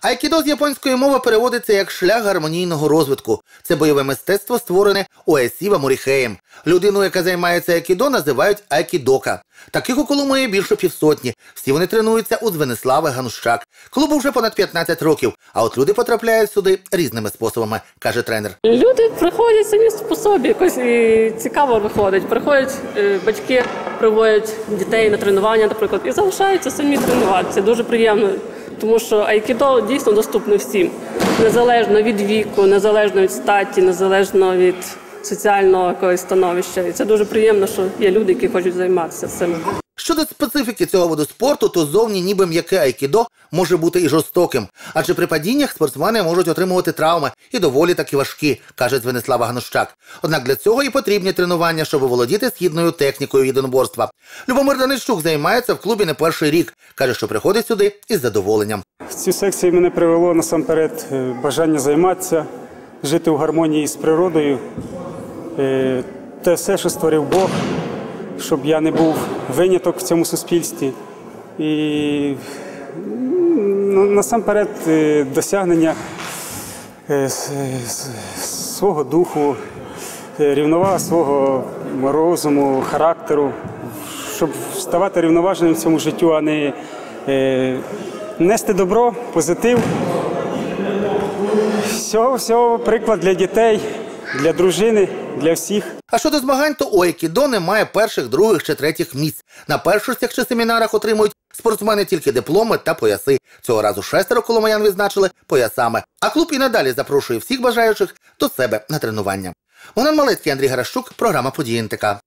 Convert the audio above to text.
Айкідо з японської мови переводиться як «шлях гармонійного розвитку». Це бойове мистецтво, створене Уесіва Моріхеєм. Людину, яка займається айкідо, називають айкідока. Таких у Коломиї більше півсотні. Всі вони тренуються у Звенислави Ганущак. Клубу вже понад 15 років, а от люди потрапляють сюди різними способами, каже тренер. Люди приходять самі по собі, якось і цікаво виходить. Приходять батьки, приводять дітей на тренування, наприклад, і залишаються самі тренуватися. Дуже приємно. Тому що айкідо дійсно доступне всім, незалежно від віку, незалежно від статі, незалежно від соціального якогось становища. І це дуже приємно, що є люди, які хочуть займатися цим. Щодо специфіки цього виду спорту, то зовні ніби м'яке айкідо може бути і жорстоким. Адже при падіннях спортсмени можуть отримувати травми і доволі таки важкі, каже Звенислава Ганущак. Однак для цього і потрібні тренування, щоб володіти східною технікою єдиноборства. Любомир Данильчук займається в клубі не перший рік. Каже, що приходить сюди із задоволенням. В цю секцію мене привело насамперед бажання займатися, жити в гармонії з природою. Те все, що створив Бог, щоб я не був виняток в цьому суспільстві. І насамперед досягнення свого духу, рівновага свого розуму, характеру, щоб ставати рівноваженим в цьому життю, а не нести добро, позитив. Всього приклад для дітей, для дружини, для всіх. А щодо змагань, то у айкідо немає перших, других чи третіх місць. На першостях чи семінарах отримують спортсмени тільки дипломи та пояси. Цього разу 6 коломиян відзначили поясами. А клуб і надалі запрошує всіх бажаючих до себе на тренування. Богдан Малецький, Андрій Гарашчук, програма «Події НТК».